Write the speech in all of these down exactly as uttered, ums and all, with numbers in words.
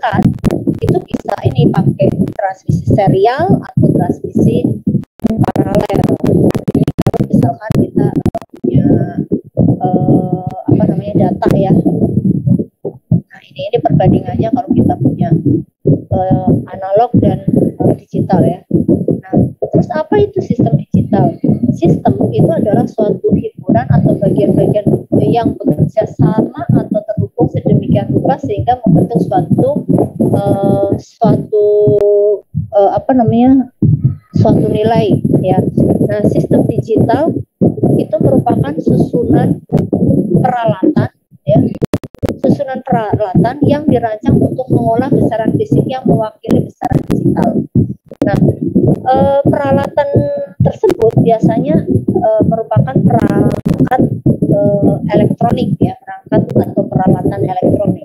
perangkat itu bisa ini pakai transmisi serial atau transmisi paralel. Jadi kalau misalkan kita uh, punya uh, apa namanya data ya, nah ini ini perbandingannya kalau kita punya uh, analog dan uh, digital ya. Nah, terus apa itu sistem digital? Sistem itu adalah suatu hiburan atau bagian-bagian yang bekerja sama atau terhubung sedemikian rupa sehingga membentuk suatu uh, suatu uh, apa namanya suatu nilai ya. Nah, sistem digital itu merupakan susunan peralatan ya, susunan peralatan yang dirancang untuk mengolah besaran fisik yang mewakili besaran digital. Nah, e, peralatan tersebut biasanya e, merupakan perangkat e, elektronik ya, perangkat atau peralatan elektronik.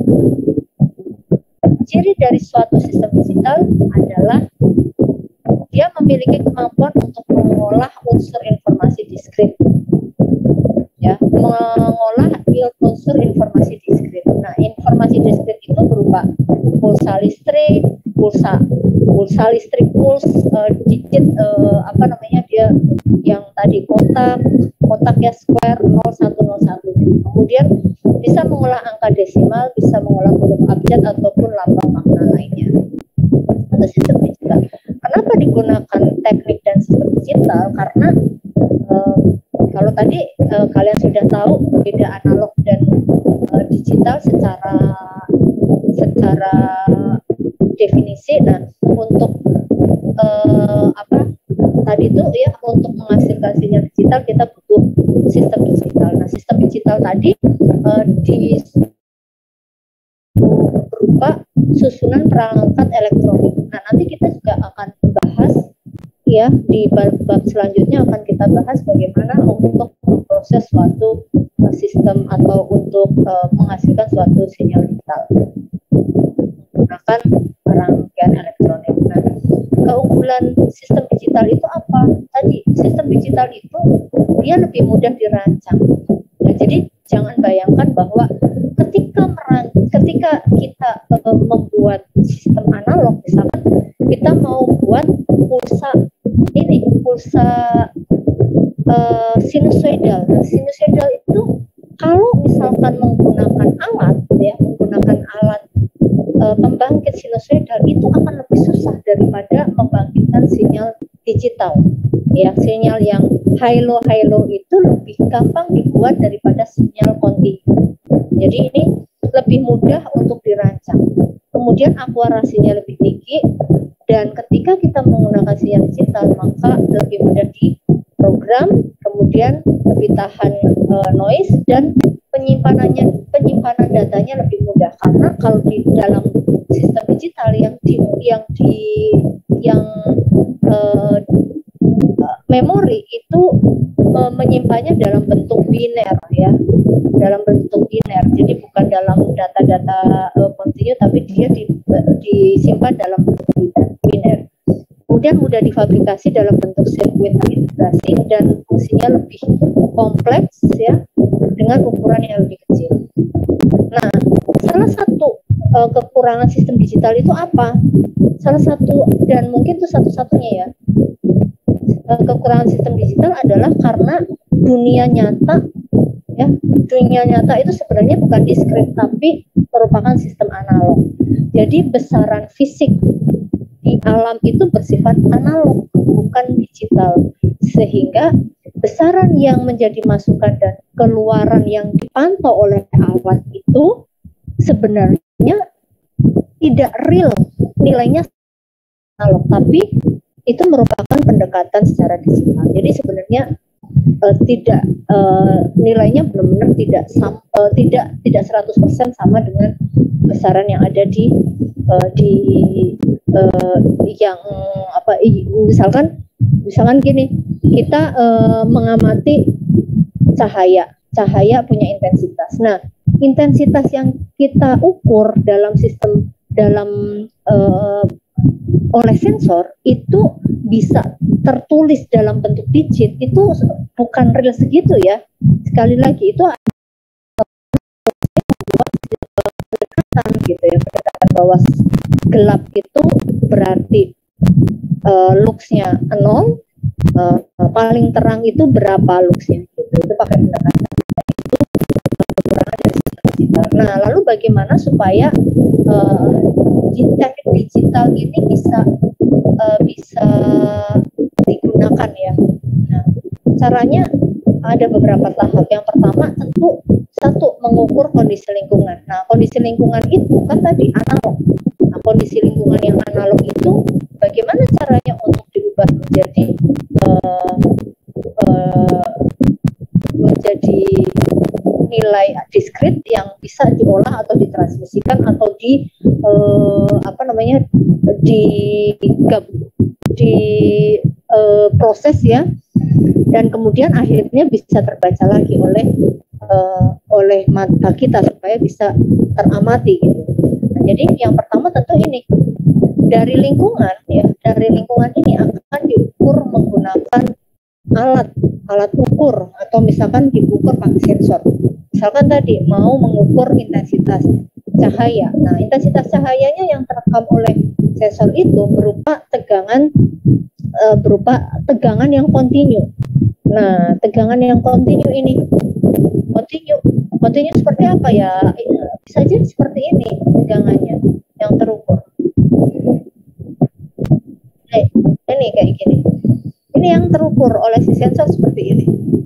Ciri dari suatu sistem digital adalah dia memiliki kemampuan untuk mengolah unsur informasi diskrit, ya, mengolah unsur informasi diskrit. Nah, informasi diskrit itu berupa pulsa listrik, pulsa pulsa listrik, puls, uh, digit, uh, apa namanya dia yang tadi kotak, kotak ya square nol satu nol satu. Kemudian bisa mengolah angka desimal, bisa mengolah huruf abjad ataupun lambang makna lainnya. Untuk sistem digital. Kenapa digunakan teknik dan sistem digital? Karena uh, kalau tadi uh, kalian sudah tahu beda analog dan uh, digital secara secara definisi. Nah, untuk uh, apa tadi itu ya, untuk menghasilkan sinyal digital kita butuh sistem digital. Nah, sistem digital tadi uh, di berupa susunan perangkat elektronik. Nah, nanti kita juga akan bahas ya, di bab selanjutnya akan kita bahas bagaimana untuk memproses suatu uh, sistem atau untuk uh, menghasilkan suatu sinyal digital menggunakan rangkaian elektronik. Nah, keunggulan sistem digital itu apa? Tadi sistem digital itu dia lebih mudah dirancang. Nah, jadi jangan bayangkan bahwa ketika meran ketika kita uh, membuat sistem analog, misalkan kita mau buat pulsa ini pulsa uh, sinusoidal. Nah, sinusoidal itu kalau misalkan menggunakan alat ya, menggunakan alat uh, pembangkit sinusoidal itu akan lebih susah daripada membangkitkan sinyal digital. Ya, sinyal yang high low high low itu lebih gampang dibuat daripada sinyal kontinu. Jadi ini lebih mudah untuk dirancang. Kemudian akurasinya lebih tinggi, dan ketika kita menggunakan sinyal digital maka lebih mudah diprogram, kemudian lebih tahan uh, noise, dan penyimpanannya penyimpanan datanya lebih mudah. Karena kalau di dalam sistem digital yang di yang di yang uh, memori itu uh, menyimpannya dalam bentuk biner ya, dalam bentuk biner. Jadi bukan dalam data-data uh, kontinu, tapi dia di, uh, disimpan dalam bentuk biner. Kemudian mudah difabrikasi dalam bentuk sirkuit integrasi dan fungsinya lebih kompleks ya, dengan ukuran yang lebih kecil. Nah, salah satu uh, kekurangan sistem digital itu apa? Salah satu, dan mungkin itu satu-satunya ya, kekurangan sistem digital adalah karena dunia nyata ya, dunia nyata itu sebenarnya bukan diskret tapi merupakan sistem analog. Jadi besaran fisik di alam itu bersifat analog, bukan digital, sehingga besaran yang menjadi masukan dan keluaran yang dipantau oleh alat itu sebenarnya tidak real, nilainya analog, tapi itu merupakan pendekatan secara digital. Jadi sebenarnya uh, tidak uh, nilainya benar-benar tidak sam, uh, tidak tidak seratus persen sama dengan besaran yang ada di uh, di uh, yang apa misalkan misalkan gini, kita uh, mengamati cahaya. Cahaya punya intensitas. Nah, intensitas yang kita ukur dalam sistem dalam uh, oleh sensor itu bisa tertulis dalam bentuk digit, itu bukan real segitu ya. Sekali lagi itu ada pendekatan gitu ya, pendekatan bahwa gelap itu berarti uh, luxnya nol, uh, paling terang itu berapa luxnya gitu. Itu pakai pendekatan itu kekurangan dari sistem digital. Nah, lalu bagaimana supaya uh, teknik digital ini bisa uh, bisa digunakan ya? Nah, caranya ada beberapa tahap. Yang pertama tentu satu, mengukur kondisi lingkungan. Nah, kondisi lingkungan itu kan tadi analog. Nah, kondisi lingkungan yang analog itu bagaimana caranya untuk diubah menjadi uh, uh, menjadi nilai diskrit yang bisa diolah atau ditransmisikan atau di uh, apa namanya di di uh, proses ya, dan kemudian akhirnya bisa terbaca lagi oleh uh, oleh mata kita supaya bisa teramati gitu. Nah, jadi yang pertama tentu ini dari lingkungan ya, dari lingkungan ini akan diukur menggunakan alat alat ukur atau misalkan diukur pakai sensor. Misalkan tadi mau mengukur intensitas cahaya. Nah, intensitas cahayanya yang terekam oleh sensor itu berupa tegangan uh, berupa tegangan yang kontinu. Nah, tegangan yang kontinu ini kontinu kontinu seperti apa ya? Bisa jadi seperti ini tegangannya yang terukur. Hey, ini kayak gini. Ini yang terukur oleh si sensor seperti ini.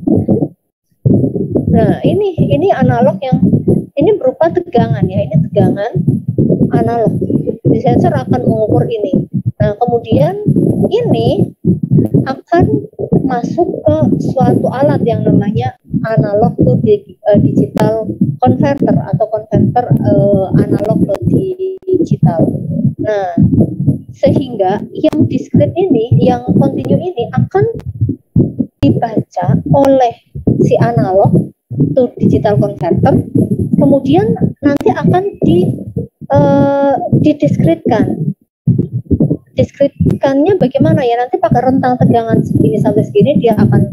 Nah, ini ini analog yang ini berupa tegangan ya. Ini tegangan analog. Si sensor akan mengukur ini. Nah, kemudian ini akan masuk ke suatu alat yang namanya analog to digital converter atau converter uh, analog ke digital. Nah, sehingga yang diskrit ini, yang kontinu ini akan dibaca oleh si analog to digital converter, kemudian nanti akan di uh, didiskritkan. Diskritkannya bagaimana ya? Nanti pakai rentang tegangan segini sampai segini dia akan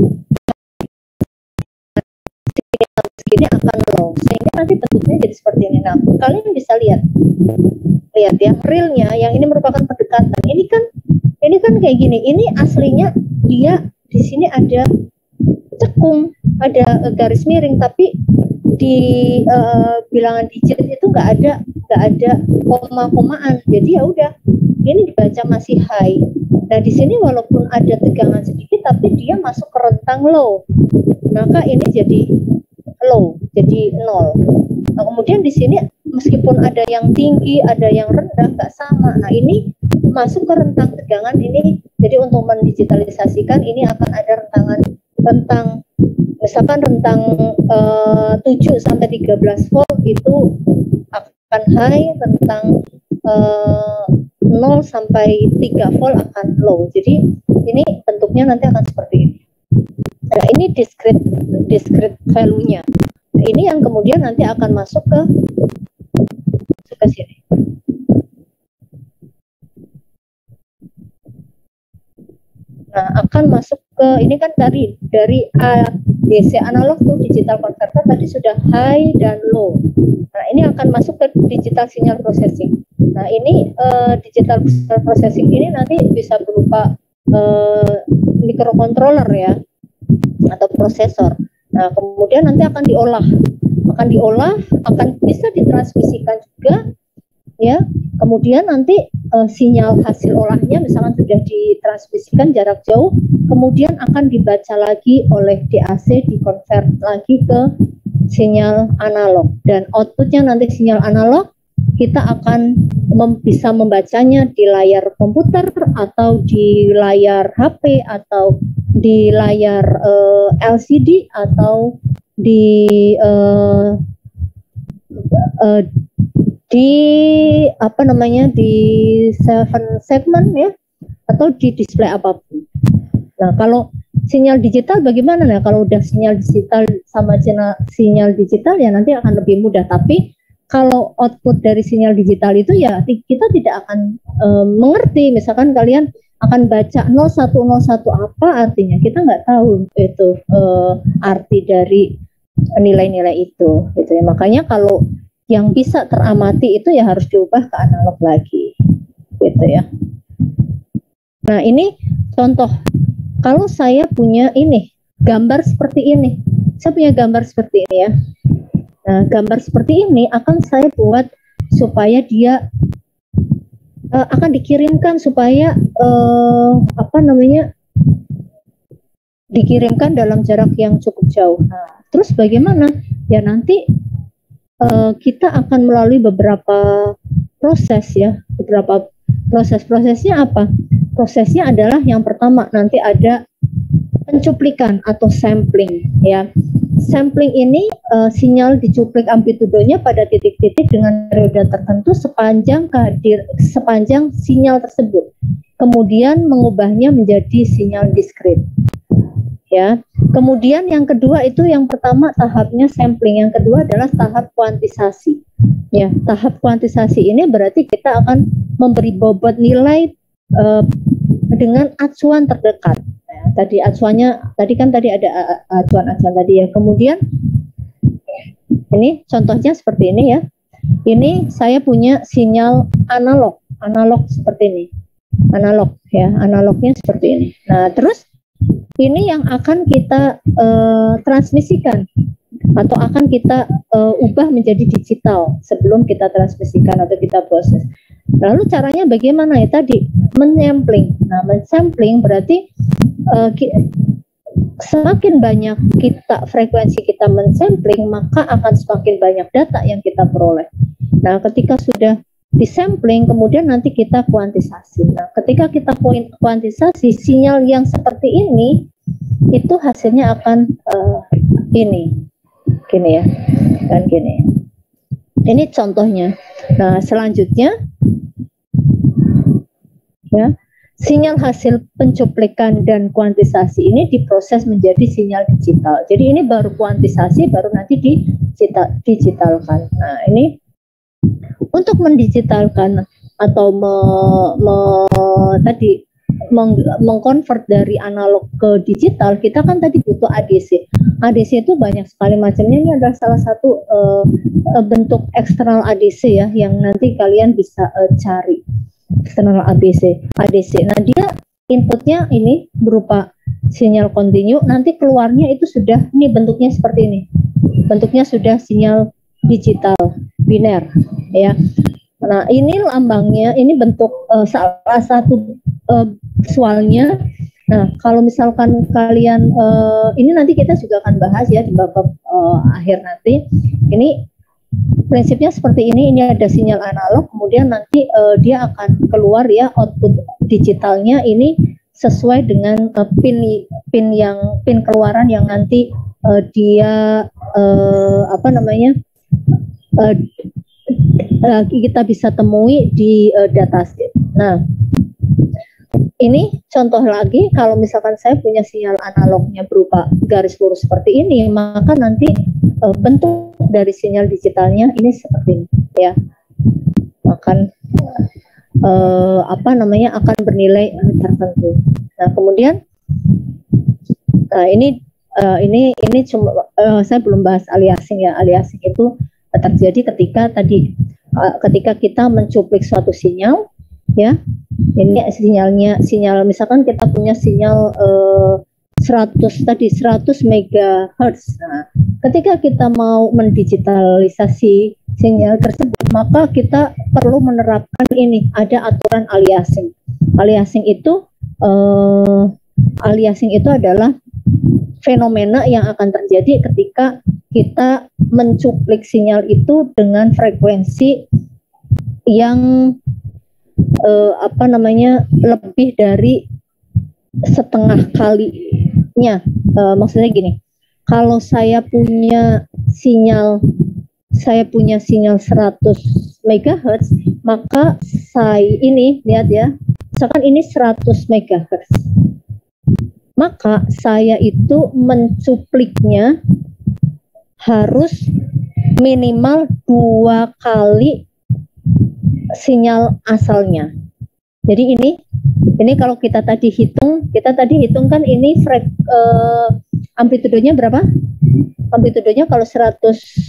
segini sampai segini akan low, sehingga nanti bentuknya jadi seperti ini. Nah, kalian bisa lihat, lihat ya realnya yang ini merupakan pendekatan. Ini kan, ini kan kayak gini. Ini aslinya dia di sini ada cekung, ada garis miring, tapi di uh, bilangan digit itu nggak ada nggak ada koma-komaan. Jadi ya udah, ini dibaca masih high. Nah, di sini walaupun ada tegangan sedikit, tapi dia masuk ke rentang low. Maka ini jadi low, jadi nol. Nah, kemudian di sini meskipun ada yang tinggi, ada yang rendah, nggak sama. Nah, ini masuk ke rentang tegangan ini. Jadi untuk mendigitalisasikan ini akan ada rentangan rentang, misalkan rentang uh, tujuh sampai tiga belas volt itu akan high, rentang uh, nol sampai tiga volt akan low. Jadi ini bentuknya nanti akan seperti ini. Nah, ini discrete discrete value-nya. Nah, ini yang kemudian nanti akan masuk ke masuk ke sini. Nah, akan masuk ke ini kan dari dari A D C analog to digital converter tadi sudah high dan low. Nah, ini akan masuk ke digital signal processing. Nah, ini uh, digital signal processing ini nanti bisa berupa uh, microcontroller ya atau prosesor. Nah, kemudian nanti akan diolah, akan diolah, akan bisa ditransmisikan juga ya. Kemudian nanti uh, sinyal hasil olahnya misalkan sudah ditransmisikan jarak jauh, kemudian akan dibaca lagi oleh D A C, dikonvert lagi ke sinyal analog, dan outputnya nanti sinyal analog kita akan mem bisa membacanya di layar komputer atau di layar H P atau di layar uh, L C D atau di uh, uh, di apa namanya di seven segment ya, atau di display apapun. Nah, kalau sinyal digital bagaimana ya? Kalau udah sinyal digital sama sinyal, sinyal digital ya nanti akan lebih mudah. Tapi kalau output dari sinyal digital itu ya kita tidak akan e, mengerti. Misalkan kalian akan baca nol satu nol satu apa artinya, kita nggak tahu itu e, arti dari nilai-nilai itu gitu ya. Makanya kalau yang bisa teramati itu ya harus diubah ke analog lagi, gitu ya. Nah ini contoh, kalau saya punya ini gambar seperti ini, saya punya gambar seperti ini ya. Nah gambar seperti ini akan saya buat supaya dia uh, akan dikirimkan supaya uh, apa namanya dikirimkan dalam jarak yang cukup jauh. Nah terus bagaimana? Ya nanti uh, kita akan melalui beberapa proses ya, beberapa proses-prosesnya apa? Prosesnya adalah yang pertama nanti ada pencuplikan atau sampling ya. Sampling ini uh, sinyal dicuplik amplitudenya pada titik-titik dengan periode tertentu sepanjang kehadir sepanjang sinyal tersebut. Kemudian mengubahnya menjadi sinyal diskrit. Ya. Kemudian yang kedua itu yang pertama tahapnya sampling, yang kedua adalah tahap kuantisasi. Ya, tahap kuantisasi ini berarti kita akan memberi bobot nilai uh, dengan acuan terdekat. Nah, tadi acuannya, tadi kan tadi ada acuan-acuan tadi ya. Kemudian ini contohnya seperti ini ya. Ini saya punya sinyal analog, analog seperti ini, analog ya, analognya seperti ini. Nah terus ini yang akan kita uh, transmisikan atau akan kita uh, ubah menjadi digital sebelum kita transmisikan atau kita proses. Lalu caranya bagaimana ya tadi? Mensampling. Nah, mensampling berarti uh, semakin banyak kita frekuensi kita mensampling, maka akan semakin banyak data yang kita peroleh. Nah, ketika sudah disampling, kemudian nanti kita kuantisasi. Nah, ketika kita kuantisasi sinyal yang seperti ini, itu hasilnya akan uh, ini, gini ya, dan gini. Ini contohnya. Nah, selanjutnya, ya, sinyal hasil pencuplikan dan kuantisasi ini diproses menjadi sinyal digital. Jadi ini baru kuantisasi, baru nanti digital, digitalkan. Nah, ini untuk mendigitalkan atau me, me, tadi meng, mengkonvert dari analog ke digital, kita kan tadi butuh A D C. A D C itu banyak sekali macamnya. Ini adalah salah satu uh, bentuk eksternal A D C ya, yang nanti kalian bisa uh, cari eksternal A D C. A D C. Nah dia inputnya ini berupa sinyal kontinu, nanti keluarnya itu sudah ini bentuknya seperti ini. Bentuknya sudah sinyal digital biner ya. Nah ini lambangnya, ini bentuk uh, salah satu uh, visualnya. Nah kalau misalkan kalian uh, ini nanti kita juga akan bahas ya di bab uh, akhir nanti. Ini prinsipnya seperti ini. Ini ada sinyal analog, kemudian nanti uh, dia akan keluar ya output digitalnya ini sesuai dengan uh, pin pin yang pin keluaran yang nanti uh, dia uh, apa namanya uh, uh, kita bisa temui di uh, datasheet. Nah, ini contoh lagi, kalau misalkan saya punya sinyal analognya berupa garis lurus seperti ini, maka nanti uh, bentuk dari sinyal digitalnya ini seperti ini, ya, akan uh, apa namanya akan bernilai uh, tertentu. Nah, kemudian uh, ini uh, ini ini cuma uh, saya belum bahas aliasing ya. Aliasing itu terjadi ketika tadi uh, ketika kita mencuplik suatu sinyal, ya. Ini sinyalnya, sinyal misalkan kita punya sinyal uh, seratus tadi seratus megahertz. Nah, ketika kita mau mendigitalisasi sinyal tersebut, maka kita perlu menerapkan ini, ada aturan aliasing. Aliasing itu uh, aliasing itu adalah fenomena yang akan terjadi ketika kita mencuplik sinyal itu dengan frekuensi yang Uh, apa namanya lebih dari setengah kalinya. Uh, maksudnya gini, kalau saya punya sinyal saya punya sinyal seratus megahertz, maka saya ini lihat ya, misalkan ini seratus megahertz, maka saya itu mencupliknya harus minimal dua kali sinyal asalnya. Jadi ini ini kalau kita tadi hitung, kita tadi hitung kan ini frek, uh, amplitudenya berapa? Amplitudenya kalau seratus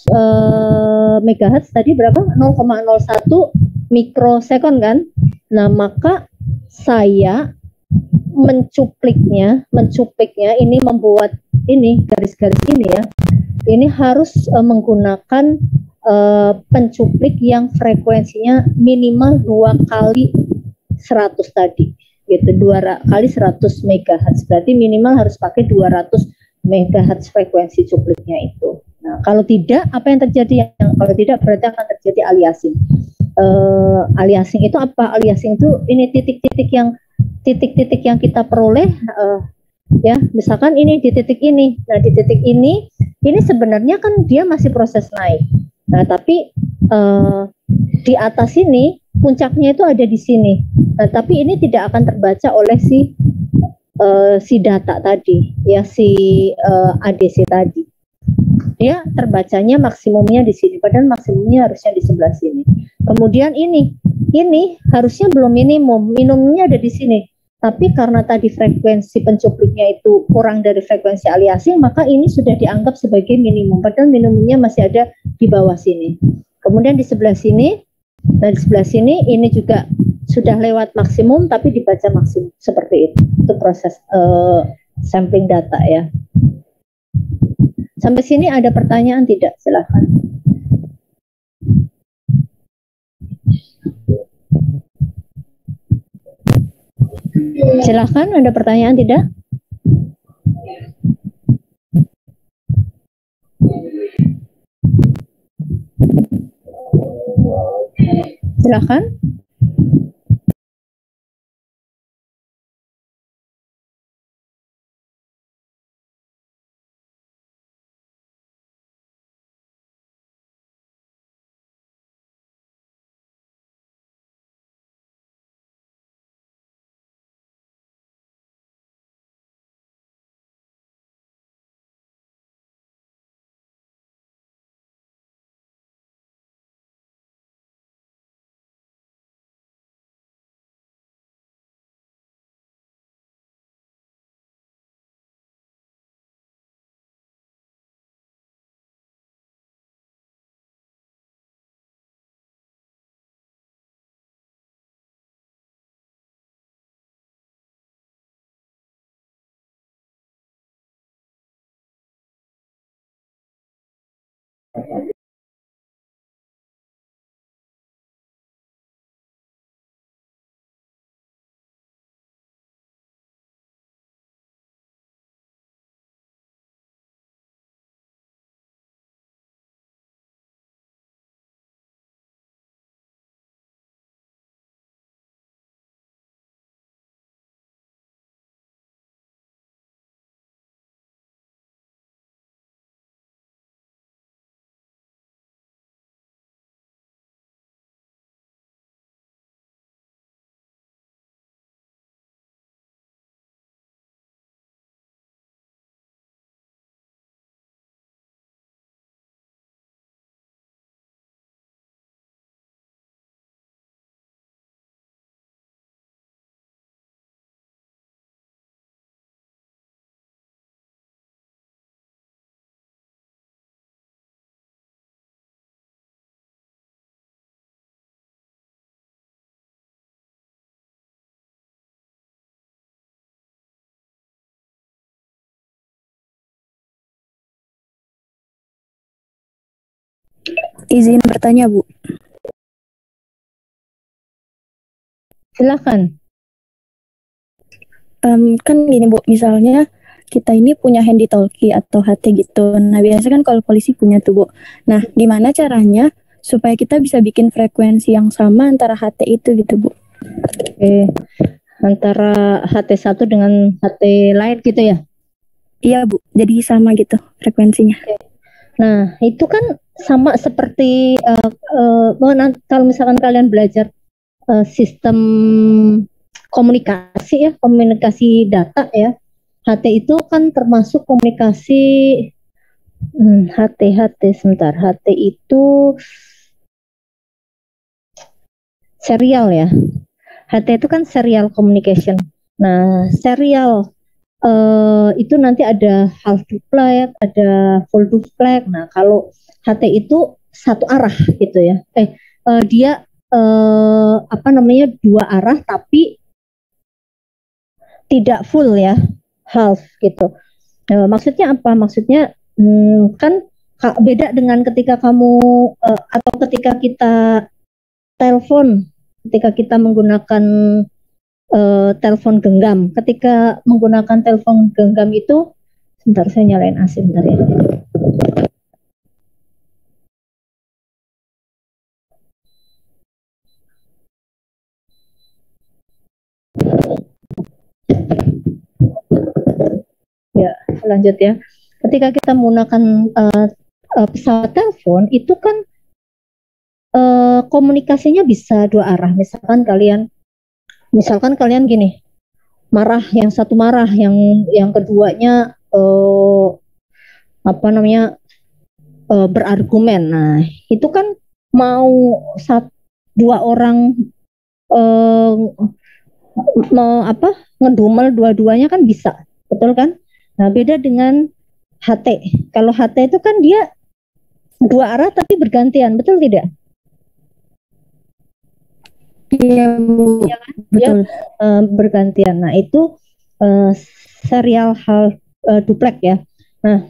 uh, megahertz tadi berapa? nol koma nol satu mikrosekon kan? Nah, maka saya mencupliknya, mencupliknya ini membuat ini garis-garis ini ya. Ini harus uh, menggunakan uh, pencuplik yang frekuensinya minimal dua kali seratus tadi, gitu, dua kali seratus megahertz. Berarti minimal harus pakai dua ratus megahertz frekuensi cupliknya itu. Nah, kalau tidak, apa yang terjadi? Yang kalau tidak berarti akan terjadi aliasing. Uh, aliasing itu apa? Aliasing itu ini titik-titik yang titik-titik yang kita peroleh, uh, ya, misalkan ini di titik ini. Nah, di titik ini, ini sebenarnya kan dia masih proses naik. Nah, tapi uh, di atas ini puncaknya itu ada di sini. Nah, tapi ini tidak akan terbaca oleh si uh, si data tadi, ya, si uh, A D C tadi. Dia terbacanya maksimumnya di sini, padahal maksimumnya harusnya di sebelah sini. Kemudian ini, ini harusnya belum minimum, minimumnya ada di sini. Tapi karena tadi frekuensi pencupliknya itu kurang dari frekuensi aliasing, maka ini sudah dianggap sebagai minimum, padahal minimumnya masih ada di bawah sini. Kemudian di sebelah sini, nah di sebelah sini ini juga sudah lewat maksimum, tapi dibaca maksimum, seperti itu. Itu proses uh, sampling data ya. Sampai sini ada pertanyaan tidak? Silahkan. Silahkan, ada pertanyaan tidak? Silahkan. Izin bertanya, Bu. Silakan. Um, kan gini, Bu, misalnya kita ini punya handy talkie atau H T gitu. Nah, biasanya kan kalau polisi punya tuh, Bu. Nah, gimana caranya supaya kita bisa bikin frekuensi yang sama antara H T itu gitu, Bu? Oke, antara H T satu dengan H T lain gitu ya? Iya, Bu. Jadi sama gitu frekuensinya. Oke. Nah, itu kan sama seperti uh, uh, kalau misalkan kalian belajar uh, sistem komunikasi ya, komunikasi data ya. H T itu kan termasuk komunikasi hmm, H T H T sebentar. H T itu serial ya. H T itu kan serial communication. Nah, serial uh, itu nanti ada half duplex, ada full duplex. Nah, kalau H T itu satu arah gitu ya. Eh, uh, dia uh, apa namanya dua arah tapi tidak full ya, half gitu. Uh, maksudnya apa? Maksudnya hmm, kan beda dengan ketika kamu uh, atau ketika kita telepon, ketika kita menggunakan uh, telepon genggam. Ketika menggunakan telepon genggam itu, sebentar saya nyalain A C bentar ya. Ya, lanjut ya. Ketika kita menggunakan uh, uh, pesawat telepon, itu kan uh, komunikasinya bisa dua arah. Misalkan kalian, misalkan kalian gini, marah, yang satu marah, yang yang keduanya uh, apa namanya uh, berargumen. Nah, itu kan mau satu dua orang uh, mau apa ngedumel dua-duanya kan bisa, betul kan? Nah, beda dengan H T. Kalau H T itu kan dia dua arah tapi bergantian, betul tidak? Iya, Bu. Ya kan? Betul. Dia, uh, bergantian. Nah, itu uh, serial half uh, duplex ya. Nah,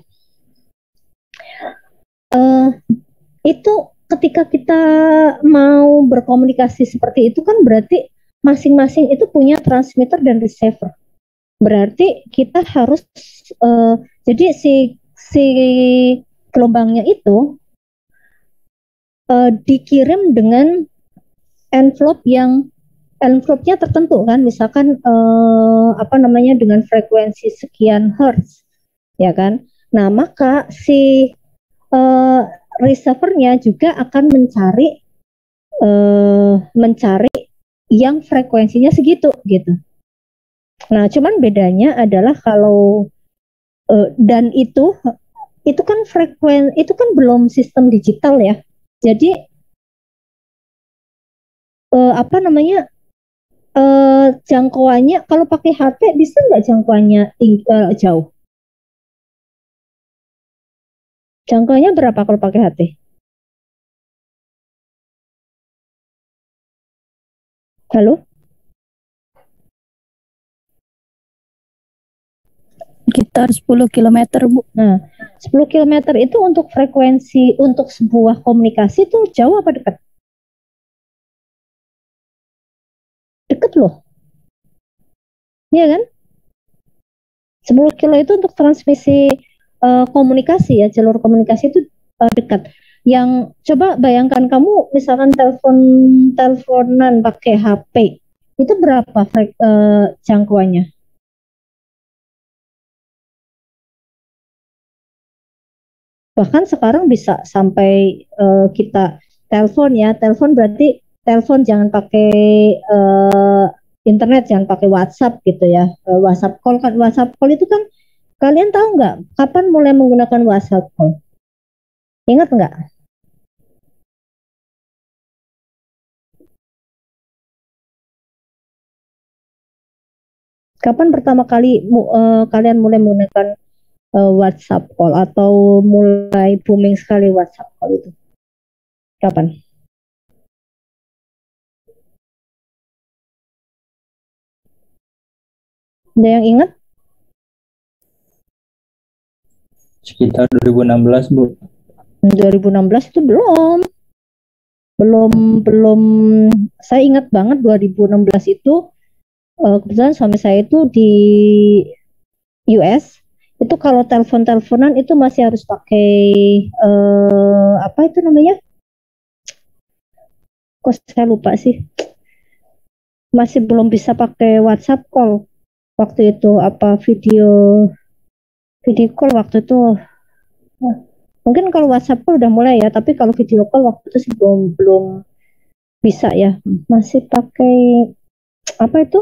uh, itu ketika kita mau berkomunikasi seperti itu kan berarti masing-masing itu punya transmitter dan receiver. Berarti kita harus uh, jadi si si gelombangnya itu uh, dikirim dengan envelope yang envelope-nya tertentu kan, misalkan uh, apa namanya dengan frekuensi sekian hertz, ya kan. Nah, maka si uh, receiver-nya juga akan mencari uh, mencari yang frekuensinya segitu gitu. Nah, cuman bedanya adalah kalau uh, dan itu itu kan frekuen itu kan belum sistem digital ya. Jadi uh, apa namanya uh, jangkauannya kalau pakai H T bisa nggak jangkauannya tinggi, uh, jauh? Jangkauannya berapa kalau pakai H T? Halo? Sekitar sepuluh kilometer, Bu. Nah, sepuluh kilometer itu untuk frekuensi untuk sebuah komunikasi itu jauh apa dekat? Deket loh. Iya kan? sepuluh kilo itu untuk transmisi uh, komunikasi ya, jalur komunikasi itu uh, dekat. Yang coba bayangkan kamu misalkan telepon teleponan pakai H P, itu berapa frek, uh, jangkauannya? Bahkan sekarang bisa sampai uh, kita telepon ya, telepon berarti telepon jangan pakai uh, internet, jangan pakai WhatsApp gitu ya. Uh, WhatsApp call kan, WhatsApp call itu kan kalian tahu nggak kapan mulai menggunakan WhatsApp call? Ingat nggak? Kapan pertama kali uh, kalian mulai menggunakan uh, WhatsApp call atau mulai booming sekali WhatsApp call itu? Kapan? Ada yang ingat? Sekitar dua ribu enam belas, Bu. dua ribu enam belas itu belum. Belum belum saya ingat banget dua ribu enam belas itu uh, kebetulan suami saya itu di U S. Itu kalau telepon-teleponan itu masih harus pakai uh, apa itu namanya? Kok saya lupa sih. Masih belum bisa pakai WhatsApp call waktu itu, apa video video call waktu itu. Mungkin kalau WhatsApp call udah mulai ya, tapi kalau video call waktu itu sih belum belum bisa ya. Masih pakai apa itu?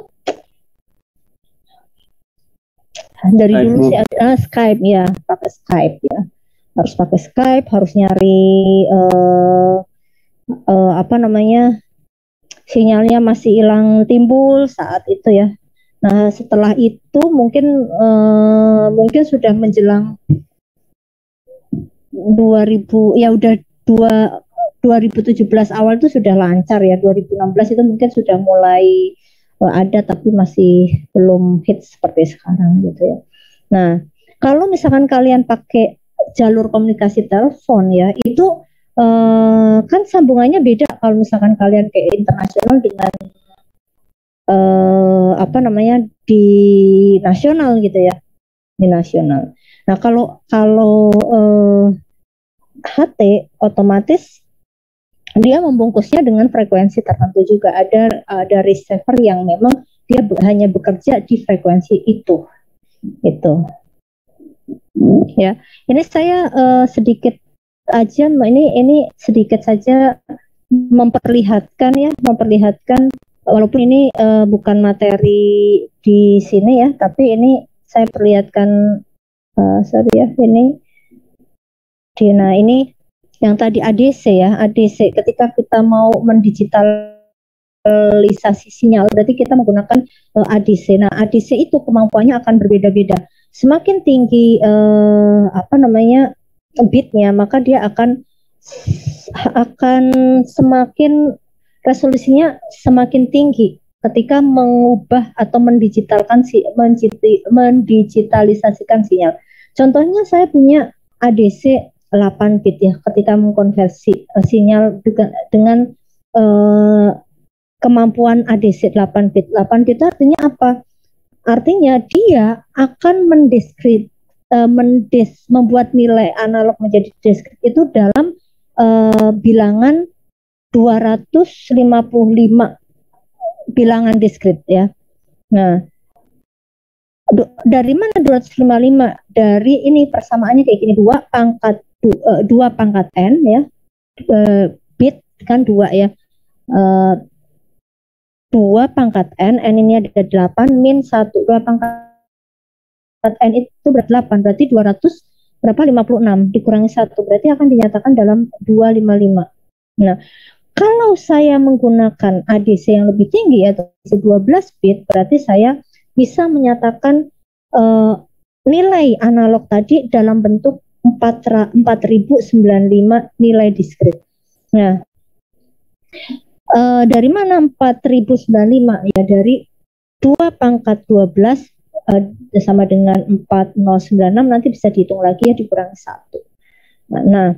Dari Skype, dulu Bu. sih ada ah, Skype ya, pakai Skype ya. Harus pakai Skype, harus nyari uh, uh, apa namanya? Sinyalnya masih hilang timbul saat itu ya. Nah, setelah itu mungkin uh, mungkin sudah menjelang dua ribu, ya udah dua dua ribu tujuh belas awal itu sudah lancar ya. dua ribu enam belas itu mungkin sudah mulai uh, ada tapi masih belum hits seperti sekarang gitu ya. Nah, kalau misalkan kalian pakai jalur komunikasi telepon ya, itu uh, kan sambungannya beda kalau misalkan kalian ke internasional dengan uh, apa namanya di nasional gitu ya, di nasional. Nah, kalau kalau uh, H T otomatis dia membungkusnya dengan frekuensi tertentu juga. Ada ada receiver yang memang dia be- hanya bekerja di frekuensi itu. Itu. Ya. Ini saya uh, sedikit aja ini ini sedikit saja memperlihatkan ya, memperlihatkan walaupun ini uh, bukan materi di sini ya, tapi ini saya perlihatkan uh, sorry ya, ini di nah ini yang tadi A D C ya, A D C ketika kita mau mendigitalisasi sinyal berarti kita menggunakan uh, A D C. Nah, A D C itu kemampuannya akan berbeda-beda. Semakin tinggi uh, apa namanya bitnya, maka dia akan akan semakin resolusinya semakin tinggi ketika mengubah atau mendigitalkan si mendigitalisasikan sinyal. Contohnya saya punya A D C delapan bit ya, ketika mengkonversi uh, sinyal dengan, dengan uh, kemampuan A D C delapan bit. delapan bit itu artinya apa? Artinya dia akan mendiskrit uh, mendis, membuat nilai analog menjadi diskrit itu dalam uh, bilangan dua ratus lima puluh lima bilangan diskrit ya. Nah, dari mana dua ratus lima puluh lima? Dari ini persamaannya kayak gini, dua pangkat uh, dua pangkat n ya, uh, bit kan dua ya, uh, dua pangkat n, n ini ada delapan min satu, dua pangkat n itu berarti delapan, berarti dua ratus berapa lima puluh enam dikurangi satu berarti akan dinyatakan dalam dua ratus lima puluh lima. Nah, kalau saya menggunakan A D C yang lebih tinggi atau dua belas bit, berarti saya bisa menyatakan uh, nilai analog tadi dalam bentuk empat ribu sembilan puluh lima nilai diskrit. Nah, uh, dari mana empat ribu sembilan puluh lima? Ya dari dua pangkat dua belas uh, sama dengan empat ribu sembilan puluh enam, nanti bisa dihitung lagi ya, dikurangi satu. Nah, nah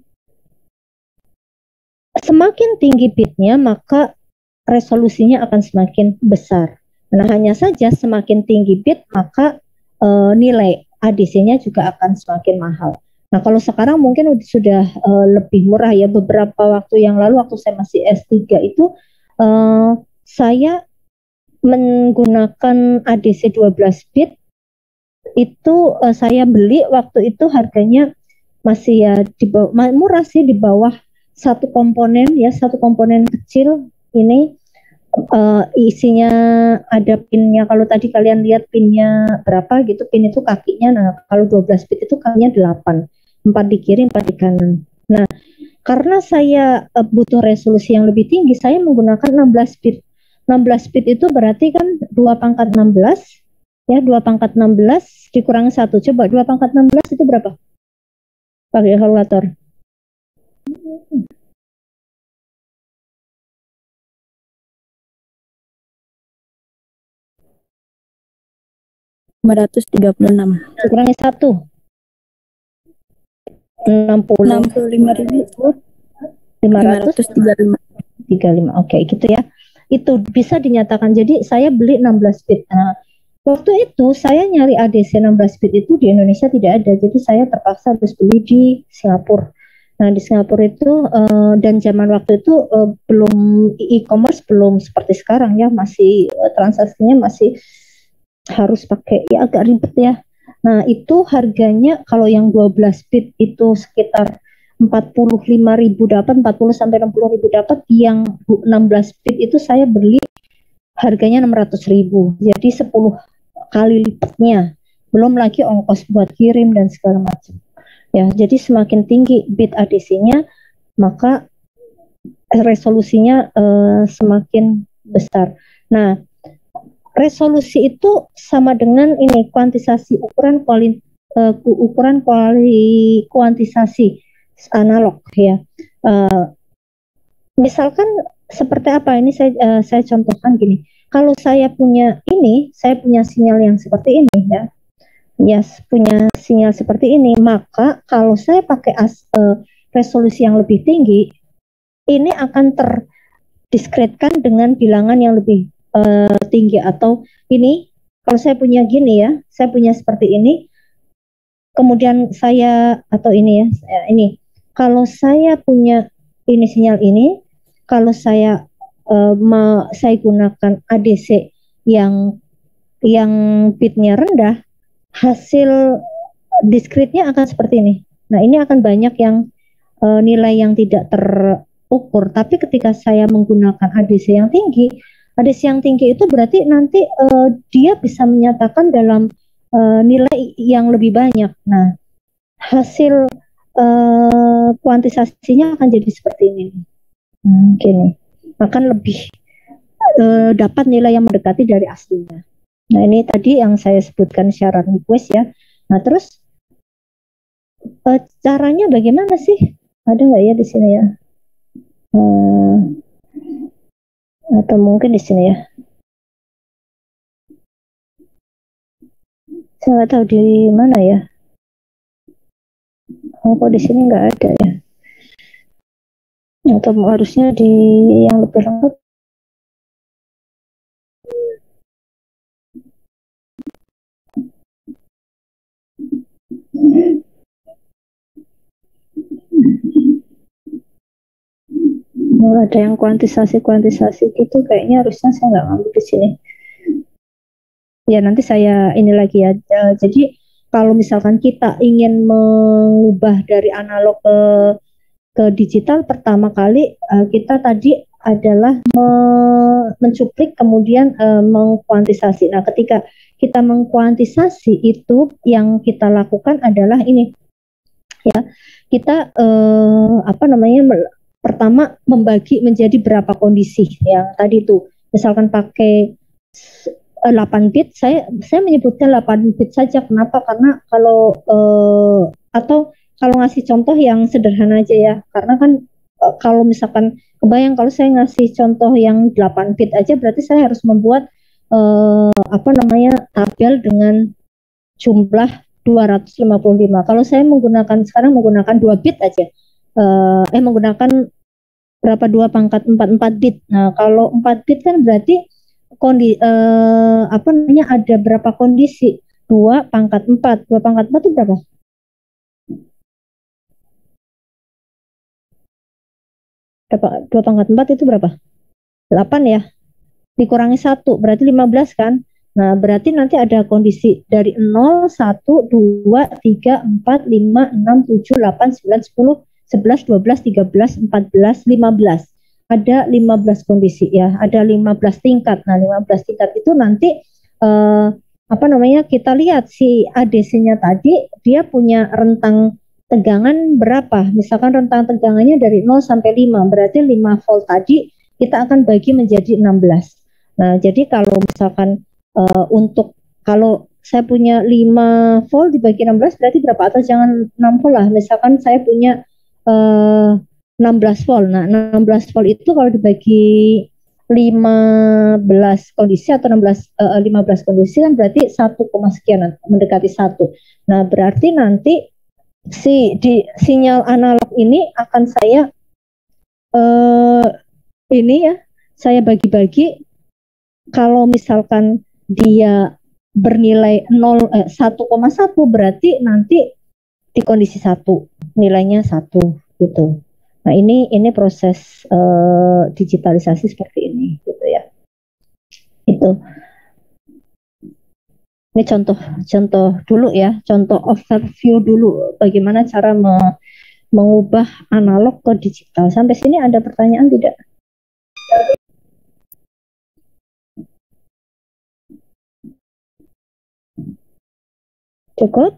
semakin tinggi bitnya maka resolusinya akan semakin besar. Nah, hanya saja semakin tinggi bit maka e, nilai A D C-nya juga akan semakin mahal. Nah, kalau sekarang mungkin sudah e, lebih murah ya. Beberapa waktu yang lalu waktu saya masih S tiga itu e, saya menggunakan A D C dua belas bit itu e, saya beli waktu itu harganya masih ya di bawah, murah sih, di bawah satu komponen ya, satu komponen kecil ini uh, isinya ada pinnya. Kalau tadi kalian lihat pinnya berapa gitu, pin itu kakinya. Nah, kalau dua belas bit itu kakinya delapan, empat di kiri, empat di kanan. Nah, karena saya uh, butuh resolusi yang lebih tinggi, saya menggunakan enam belas bit. enam belas bit itu berarti kan dua pangkat enam belas ya, dua pangkat enam belas dikurangi satu. Coba dua pangkat enam belas itu berapa? Pakai kalkulator. lima ratus tiga puluh enam. Dikurangi satu. enam puluh. enam puluh lima ribu. lima ratus tiga puluh lima. tiga puluh lima. Oke, gitu ya. Itu bisa dinyatakan. Jadi saya beli enam belas bit. Nah, waktu itu saya nyari A D C enam belas bit itu di Indonesia tidak ada. Jadi saya terpaksa harus beli di Singapura. Nah, di Singapura itu uh, dan zaman waktu itu uh, belum e-commerce belum seperti sekarang ya, masih uh, transaksinya masih harus pakai ya, agak ribet ya. Nah, itu harganya kalau yang dua belas bit itu sekitar empat puluh lima ribu dapat, empat puluh sampai enam puluh ribu dapat. Yang enam belas bit itu saya beli harganya enam ratus ribu. Jadi sepuluh kali lipatnya. Belum lagi ongkos buat kirim dan segala macam. Ya, jadi semakin tinggi bit A D C-nya, maka resolusinya uh, semakin besar. Nah, resolusi itu sama dengan ini kuantisasi ukuran kuali, uh, ukuran kuali, kuantisasi analog ya. Uh, misalkan seperti apa ini saya uh, saya contohkan gini. Kalau saya punya ini, saya punya sinyal yang seperti ini ya. Ya, punya sinyal seperti ini, maka kalau saya pakai as, uh, resolusi yang lebih tinggi, ini akan terdiskretkan dengan bilangan yang lebih uh, tinggi. Atau ini, kalau saya punya gini ya, saya punya seperti ini, kemudian saya, atau ini ya, ini, kalau saya punya ini sinyal ini, kalau saya uh, ma, saya gunakan A D C yang yang bitnya rendah, hasil diskretnya akan seperti ini. Nah, ini akan banyak yang uh, nilai yang tidak terukur. Tapi ketika saya menggunakan A D C yang tinggi, A D C yang tinggi itu berarti nanti uh, dia bisa menyatakan dalam uh, nilai yang lebih banyak. Nah, hasil uh, kuantisasinya akan jadi seperti ini. Hmm, gini, akan lebih uh, dapat nilai yang mendekati dari aslinya. Nah, ini tadi yang saya sebutkan syarat request ya. Nah, terus uh, caranya bagaimana sih? Ada nggak ya di sini ya? Uh, atau mungkin di sini ya? Saya nggak tahu di mana ya. Oh, kok di sini nggak ada ya? Atau harusnya di yang lebih lengkap. Oh, ada yang kuantisasi-kuantisasi gitu, kayaknya harusnya saya nggak ngambil di sini. Ya, nanti saya ini lagi ya. Jadi kalau misalkan kita ingin mengubah dari analog ke ke digital, pertama kali uh, kita tadi adalah me mencuplik kemudian uh, mengkuantisasi. Nah, ketika kita mengkuantisasi itu yang kita lakukan adalah ini ya, kita uh, apa namanya pertama membagi menjadi berapa kondisi yang tadi itu. Misalkan pakai delapan bit, saya saya menyebutkan delapan bit saja. Kenapa? Karena kalau uh, atau kalau ngasih contoh yang sederhana aja ya, karena kan uh, kalau misalkan kebayang kalau saya ngasih contoh yang delapan bit aja, berarti saya harus membuat uh, apa namanya tabel dengan jumlah dua ratus lima puluh lima. Kalau saya menggunakan sekarang menggunakan dua bit aja, uh, eh menggunakan berapa dua pangkat empat empat bit. Nah, kalau empat bit kan berarti kondi eh, apa namanya ada berapa kondisi? Dua pangkat empat. Dua pangkat empat itu berapa? Berapa? Dua pangkat empat itu berapa? Delapan ya. Dikurangi satu berarti lima belas kan? Nah, berarti nanti ada kondisi dari nol, satu, dua, tiga, empat, lima, enam, tujuh, delapan, sembilan, sepuluh, sebelas, dua belas, tiga belas, empat belas, lima belas. Ada lima belas kondisi ya, ada lima belas tingkat. Nah, lima belas tingkat itu nanti eh, apa namanya? Kita lihat si A D C-nya tadi dia punya rentang tegangan berapa? Misalkan rentang tegangannya dari nol sampai lima, berarti lima volt tadi kita akan bagi menjadi enam belas. Nah, jadi kalau misalkan uh, untuk kalau saya punya lima volt dibagi enam belas berarti berapa? Atau jangan enam volt lah. Misalkan saya punya uh, enam belas volt. Nah, enam belas volt itu kalau dibagi lima belas kondisi atau enam belas uh, lima belas kondisi kan berarti satu, sekian mendekati satu. Nah, berarti nanti si di sinyal analog ini akan saya uh, ini ya, saya bagi-bagi. Kalau misalkan dia bernilai nol eh, satu koma satu berarti nanti di kondisi satu nilainya satu gitu. Nah, ini ini proses uh, digitalisasi seperti ini gitu ya. Itu. Ini contoh contoh dulu ya, contoh overview dulu bagaimana cara me, mengubah analog ke digital. Sampai sini ada pertanyaan tidak? Cukup?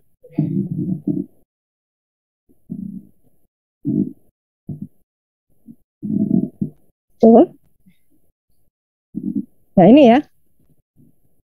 Cukup? Nah, ini ya.